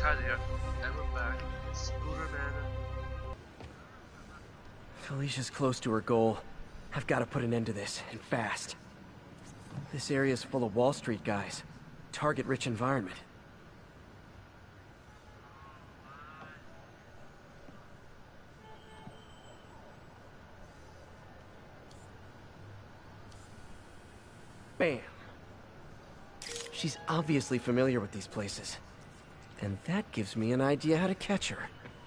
out of here. And we're back. Spooderman. Felicia's close to her goal. I've got to put an end to this, and fast. This area's full of Wall Street guys. Target-rich environment. Bam. She's obviously familiar with these places. And that gives me an idea how to catch her.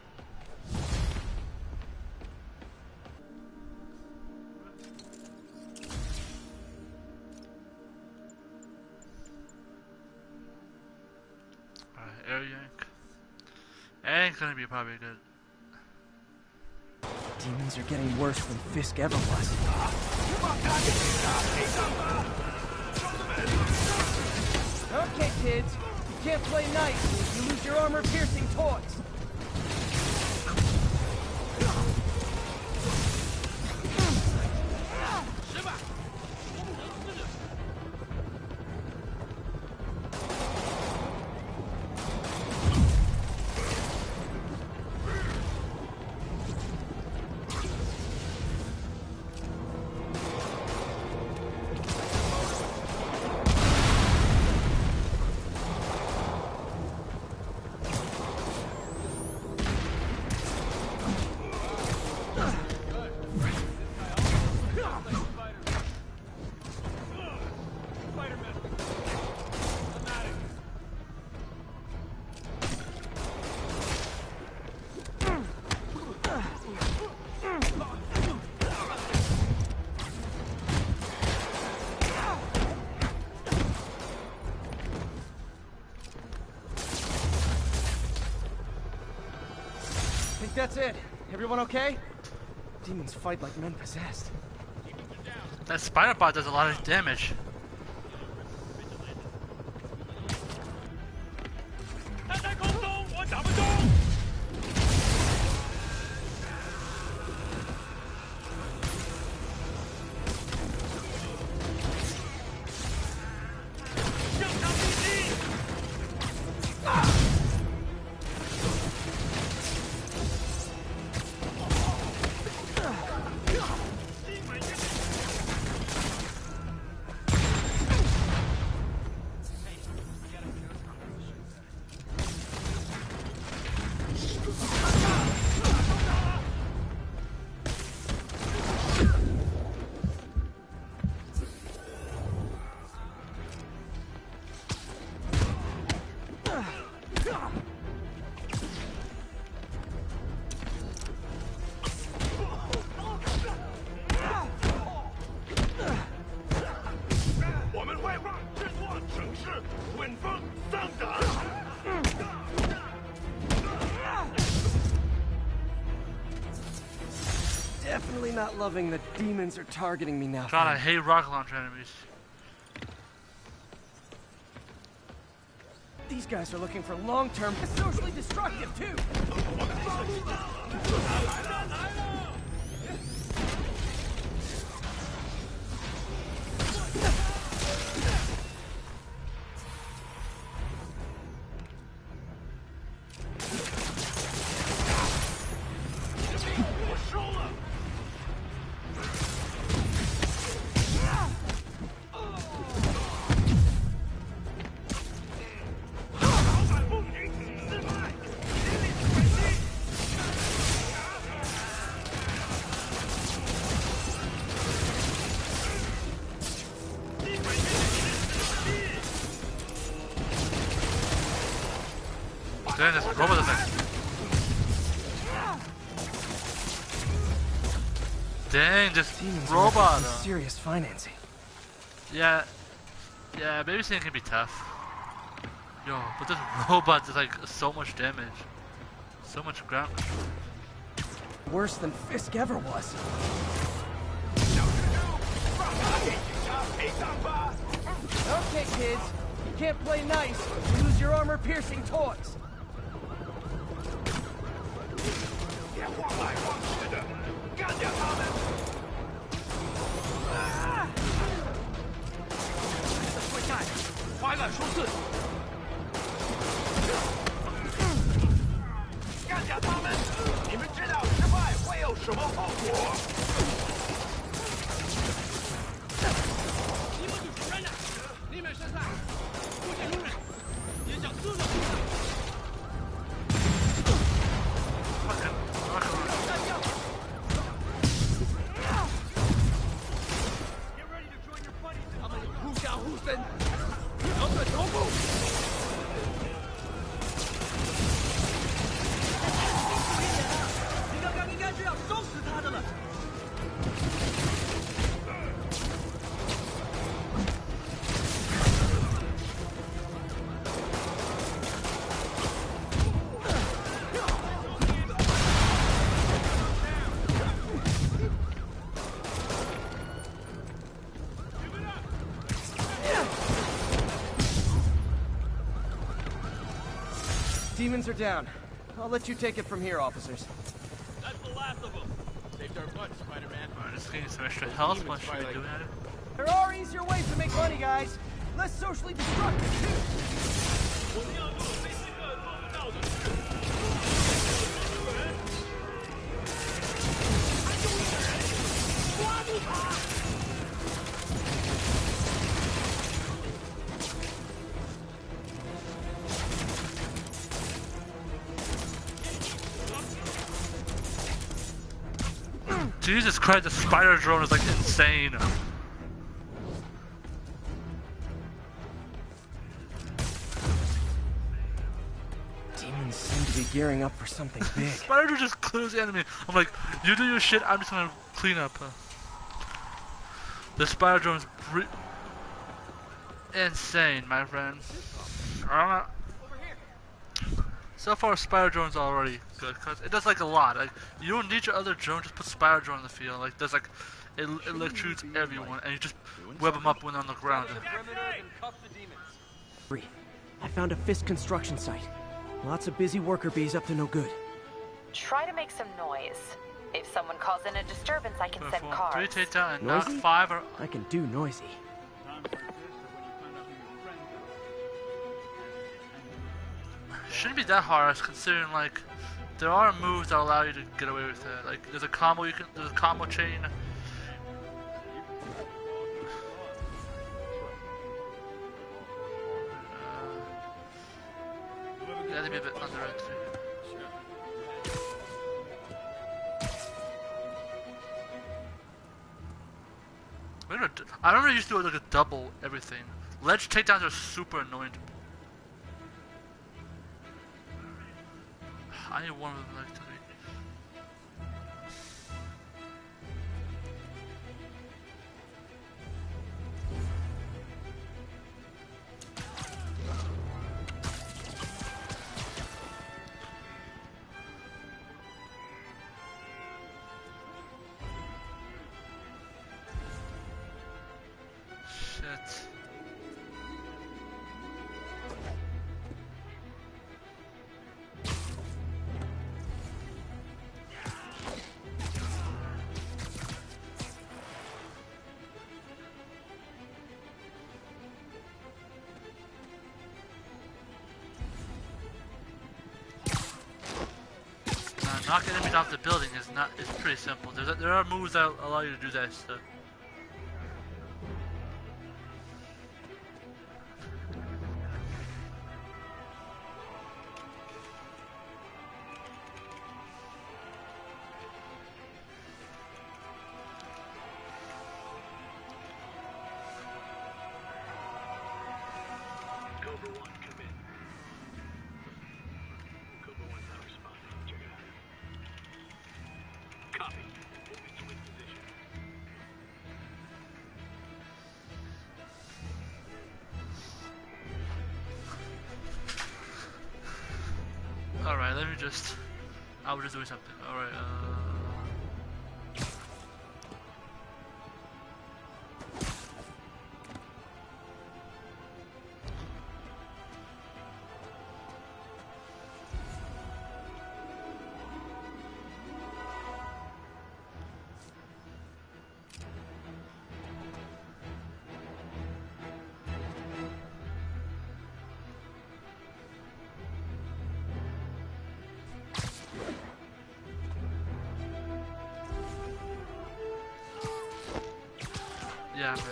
Air yank. Ain't gonna be probably good. Demons are getting worse than Fisk ever was. Okay, kids. You can't play nice. You lose your armor-piercing toys. That's it. Everyone okay? Demons fight like men possessed. That spider bot does a lot of damage. Definitely not loving that demons are targeting me now. God, I hate rocket launcher enemies. These guys are looking for long-term, socially destructive too. Damn, this robot doesn't. Dang, this Demons robot. Serious financing. Yeah, babysitting can be tough. Yo, but this robot does like so much damage, so much ground control. Worse than Fisk ever was. Okay, kids. You can't play nice. You lose your armor-piercing toys. 别晃来晃去的，干掉他们！会战，快来冲刺！ Demons are down. I'll let you take it from here, officers. That's the last of them. Saved our butt, Spider-Man. Alright, just getting some extra health. What should we do at it? There are easier ways to make money, guys. Less socially destructive, too. Jesus Christ, the spider drone is like insane. Demons seem to be gearing up for something big. Spider drone just clears the enemy. I'm like, you do your shit, I'm just gonna clean up. The spider drone is insane, my friend. So far, spider drone's already good because it does like a lot. Like you don't need your other drone, just put spider drone in the field. Like there's like it electrocutes everyone, and you just web them up when on the ground. I found a Fist construction site. Lots of busy worker bees up to no good. Try to make some noise. If someone calls in a disturbance, I can send cars. 3 takedown and knock Noisy? 5 or. I can do noisy. Shouldn't be that hard, considering like there are moves that allow you to get away with it. Like there's a combo there's a combo chain. Yeah, they be a bit underrated. I remember I used to do like a double everything. Ledge takedowns are super annoying. I need one of them like to be. Shit. Knocking enemies off the building is not. It's pretty simple. There are moves that allow you to do that stuff. Cobra 1, come in. Cobra 1's not responding. Check it out. Copy. Moving swing position. Alright, let me just. I was just doing something. Alright, yeah, man.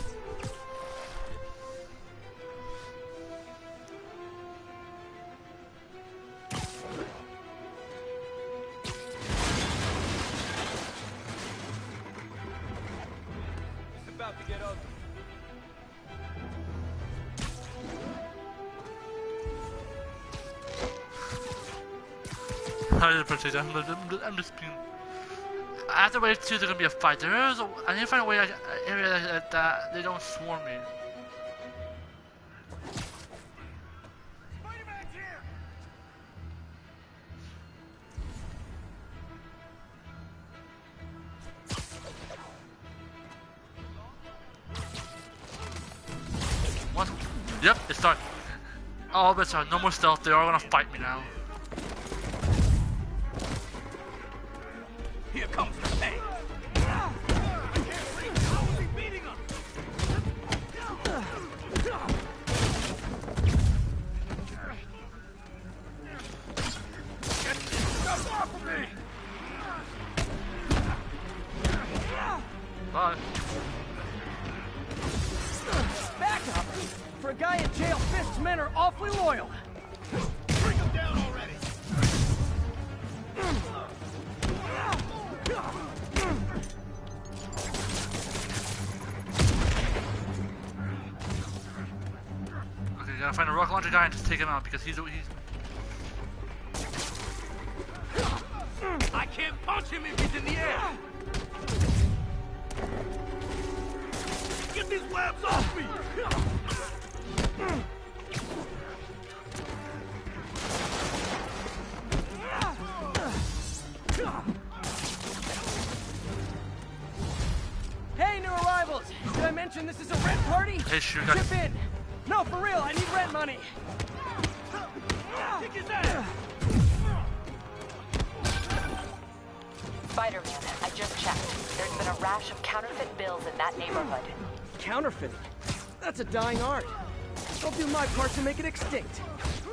It's about to get ugly. I didn't protect that. I'm just being. After wave 2, there's gonna be a fight. I need to find a way area that they don't swarm me. What? Yep, it's done. All bets are no more stealth. They are gonna fight me now. Here comes the pain. Bye. Back up! For a guy in jail, Fisk's men are awfully loyal. Bring him down already. Okay, gotta find a rocket launcher guy and just take him out because he's. I can't punch him if he's in the air. Get these webs off me! Hey, new arrivals! Did I mention this is a rent party? Hey, sure. Chip in! No, for real, I need rent money! Kick his ass! Spider-Man, I just checked. There's been a rash of counterfeit bills in that neighborhood. Counterfeiting? That's a dying art. I'll do my part to make it extinct.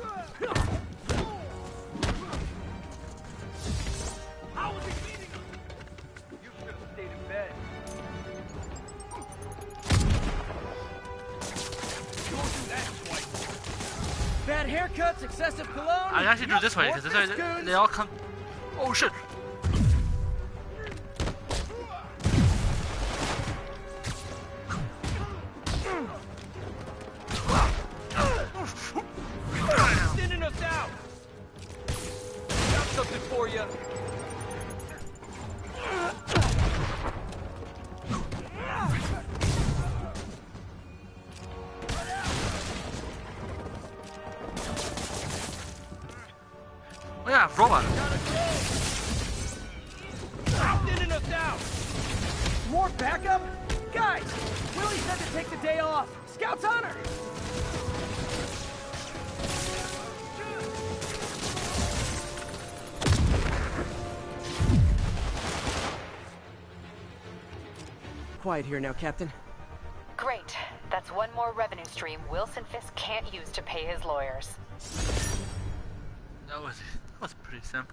How was he beating him? You should have stayed in bed. Don't do that, Swipe. Bad haircuts, excessive cologne. I actually do it this way because more Fisk they all come. Oh shit! Sending us out. Got something for you. Oh yeah, robot. Sending us out. More backup? Guys, Willie said to take the day off. Scout's honor. Quiet here now, Captain. Great. That's one more revenue stream Wilson Fisk can't use to pay his lawyers. That was pretty simple.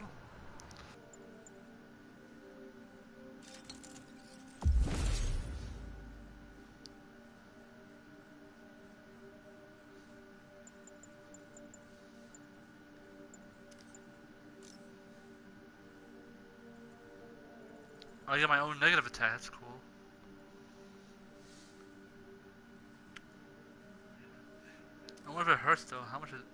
I get my own negative attack, that's cool. I wonder if it hurts though, how much is it?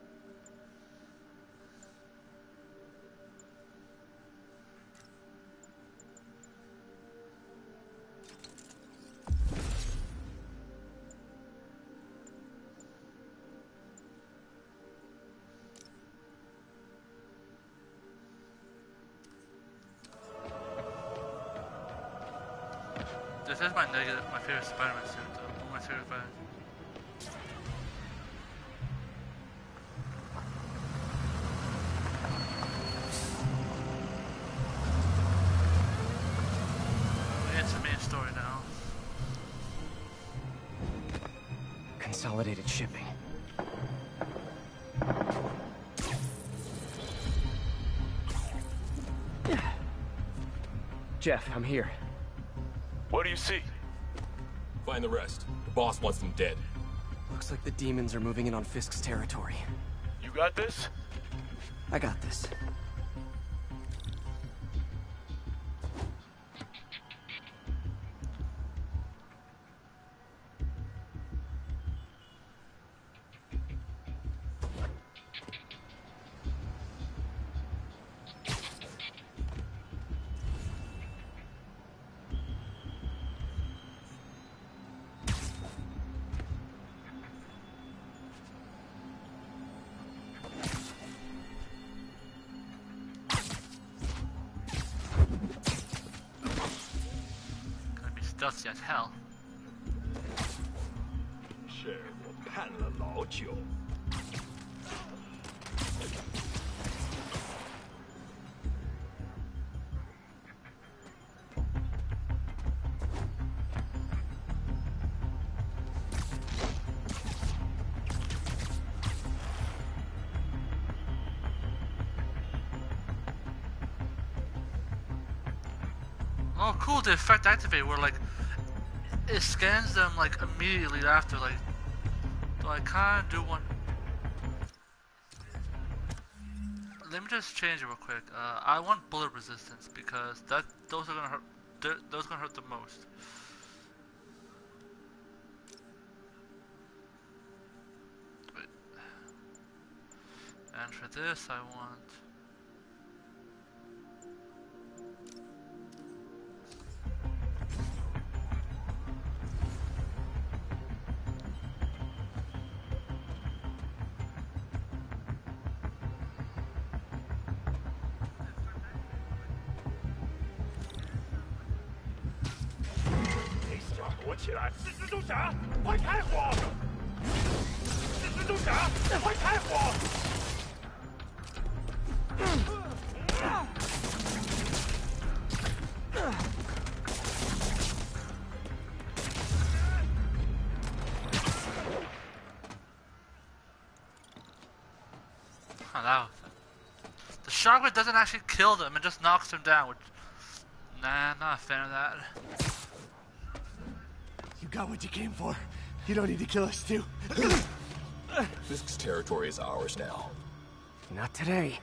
This is my favorite Spider-Man suit though, one of my favorite Spider-Man. It's the main story now. Consolidated shipping. Jeff, I'm here. What do you see? Find the rest. The boss wants them dead. Looks like the demons are moving in on Fisk's territory. You got this? I got this. Dusty as hell. 是我盼了老久。 Oh, cool! The effect activate where like it scans them like immediately after. Like, so I kind of do one. Let me just change it real quick. I want bullet resistance because those are gonna hurt. Those are gonna hurt the most. Wait. And for this, I want. The shotgun doesn't actually kill them, it just knocks them down, which... Nah, I'm not a fan of that. You got what you came for. You don't need to kill us too. Fisk's territory is ours now. Not today.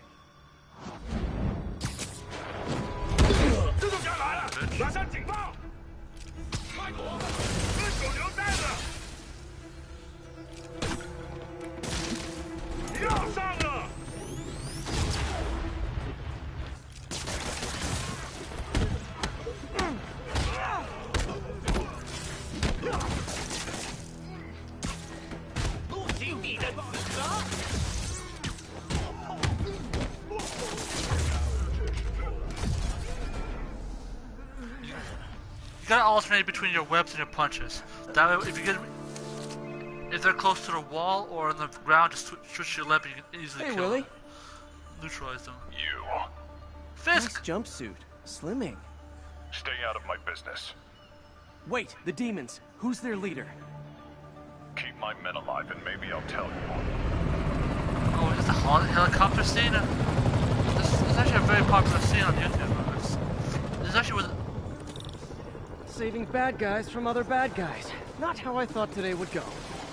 You gotta alternate between your webs and your punches. That way, if they're close to the wall or on the ground, just switch your left, you can easily kill Willie. them. Neutralize them. You. Fisk! Nice jumpsuit. Slimming. Stay out of my business. Wait, the demons. Who's their leader? Keep my men alive and maybe I'll tell you. Oh, is the helicopter scene? This is actually a very popular scene on YouTube. This actually was... Saving bad guys from other bad guys. Not how I thought today would go.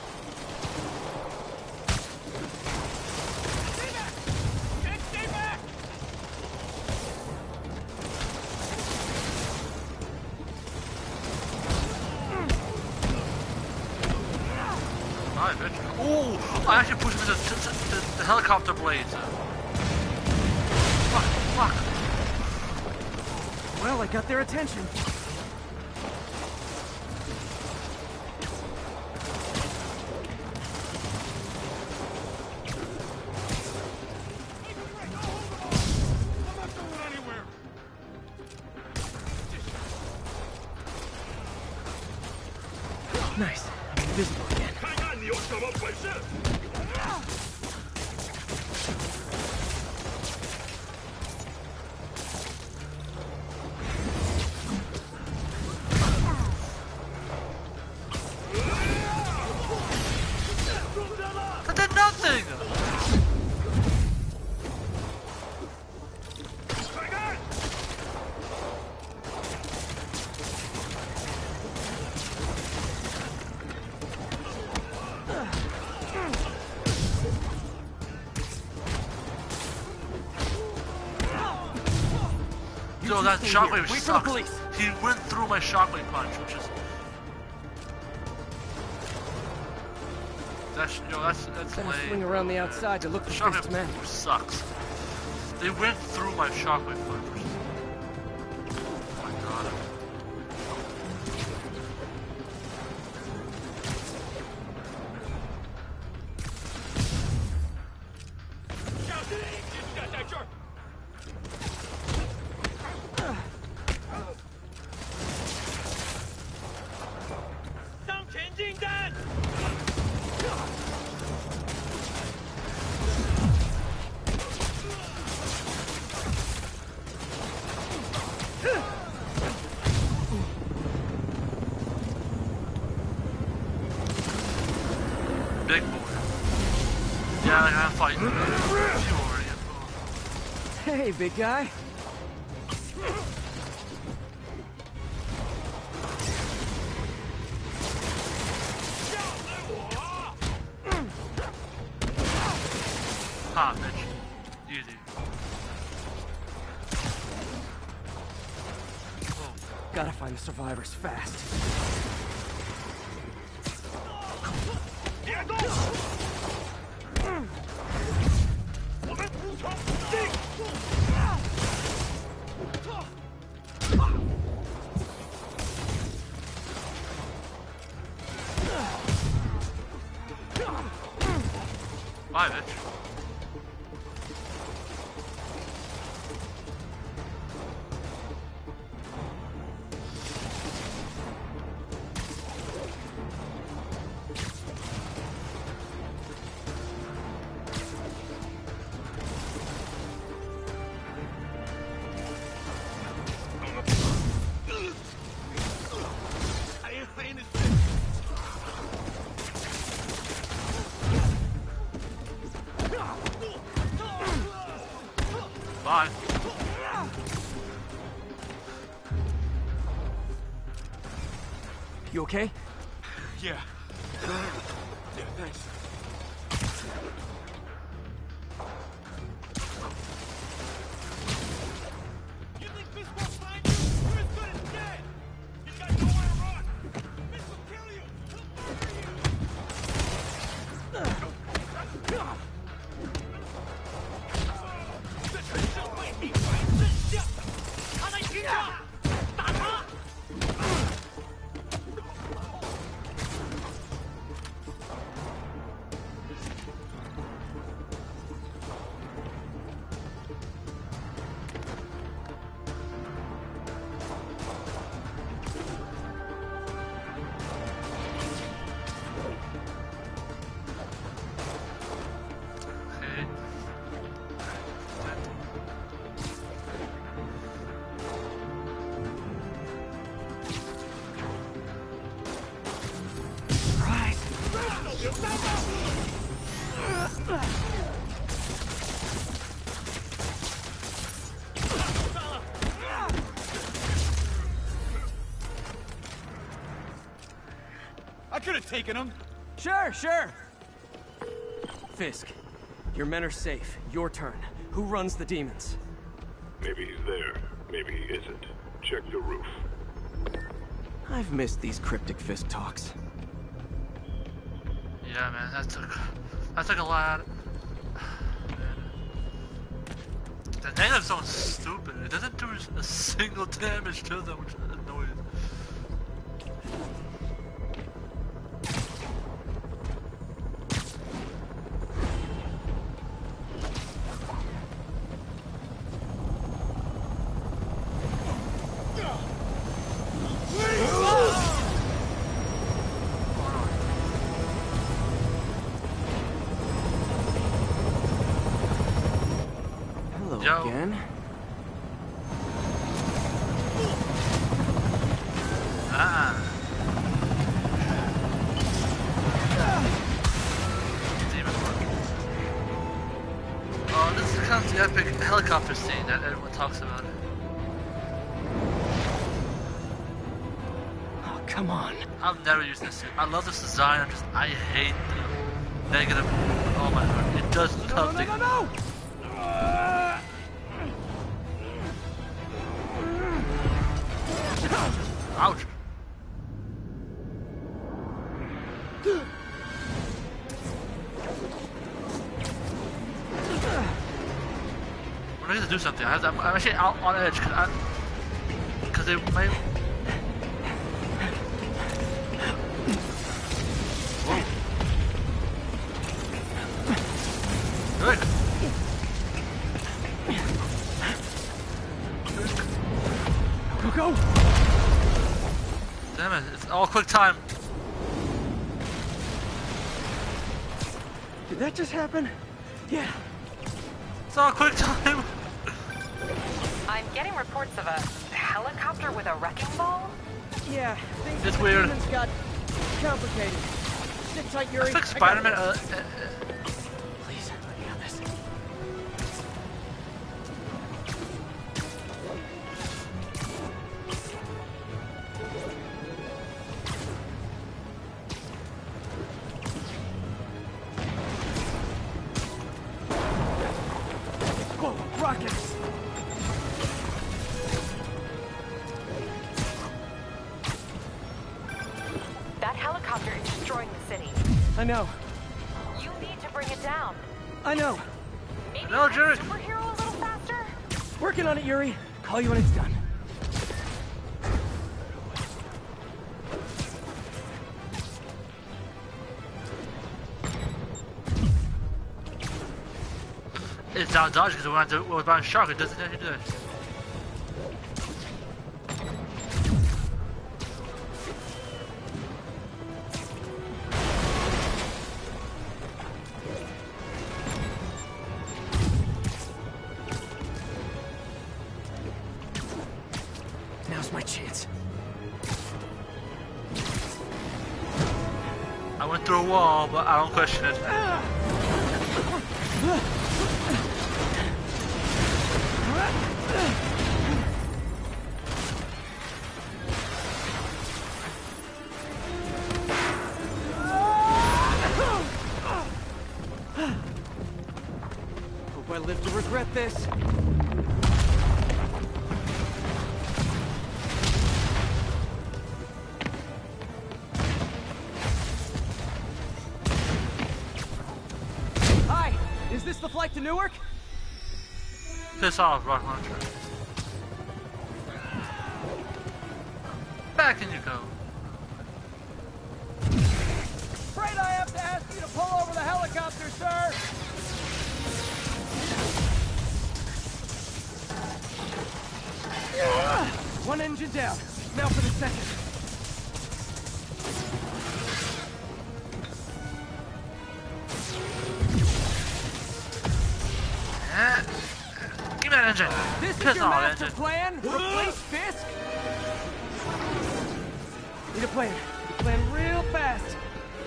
Stay back! Alright, bitch. Ooh! I actually pushed him into the helicopter blades. Fuck. Well, I got their attention. Nice. I'm invisible again. That did nothing! Yo, that shockwave sucks. He went through my shockwave punch, which is... That's Better lame. swing around the outside to look for Fisk's men. Shockwave sucks. They went through my shockwave punch, which is... Oh my god. Big boy. Yeah, I'm fighting. You already have. Hey, big guy. Pop, bitch. Easy. Whoa. Gotta find the survivors fast. Bye, bitch. Bye. You okay? Yeah. Yeah, thanks. You think Fisk won't find you? You're as good as dead! He's got nowhere to run! Fisk will kill you! He'll murder you! Okay. I could have taken him! Sure, sure. Fisk, your men are safe. Your turn. Who runs the demons? Maybe he's there. Maybe he isn't. Check the roof. I've missed these cryptic Fisk talks. Yeah, man, that took a lot. The native zone's stupid. It doesn't do a single damage to them, which annoys. Hello Yo. again. Ah. Demon work. Oh, this is kind of the epic helicopter scene that everyone talks about. Oh, come on. I've never used this suit. I love this design. I hate the negative. Oh my god, it does nothing. No! Ouch. I need to do something. I'm actually out on edge because they may. Whoa. Good. Go! Damn it! It's all quick time. Did that just happen? Yeah. It's all quick time. I'm getting reports of a helicopter with a wrecking ball. Yeah, things It's with the weird. demons got complicated. Sit tight, I Yuri. think I got Spider-Man. this. Please, I got this. rockets! That helicopter is destroying the city. I know. You need to bring it down. I know. Maybe No, make Jared. superhero a little faster? Working on it, Yuri. Call you when it's done. It's not dodging because we're about to shark. It doesn't have to do that. Now's my chance. I went through a wall, but I don't question it. Hope I live to regret this. Hi, is this the flight to Newark? Piss off, rocket launcher. Back in you go. Afraid I have to ask you to pull over the helicopter, sir. One engine down. Now for the second. Give me that engine. This is Piss your off, master engine. plan? Replace Fisk? Need a plan. Plan real fast.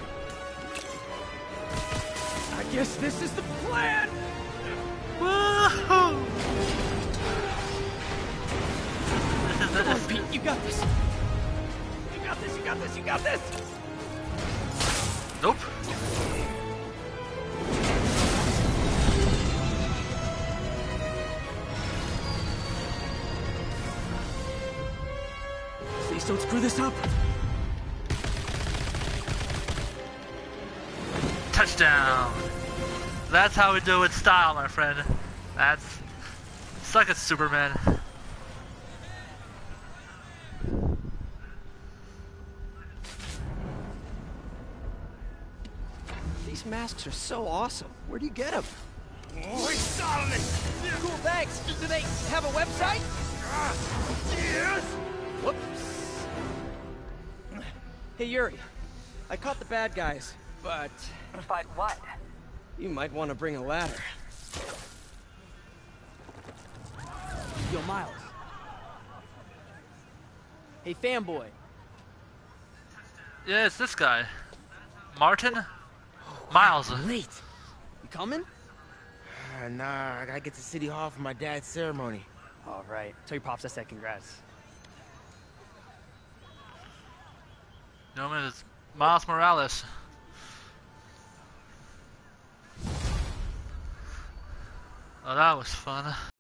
I guess this is the plan. Woohoo! This Come on, is Pete. You got this. You got this. You got this. You got this. Nope. Please don't screw this up. Touchdown. That's how we do it, style, my friend. That's suck it, Superman. These masks are so awesome. Where do you get them? Cool, thanks. Do they have a website? Yes. Whoops. Hey, Yuri. I caught the bad guys, but But what? you might want to bring a ladder. Yo, Miles. Hey, fanboy. Yeah, it's this guy. Martin? Miles. Late. You coming? Nah, I gotta get to City Hall for my dad's ceremony. All right. Tell your pops I said congrats. No, man, it's Miles Morales. Oh, that was fun.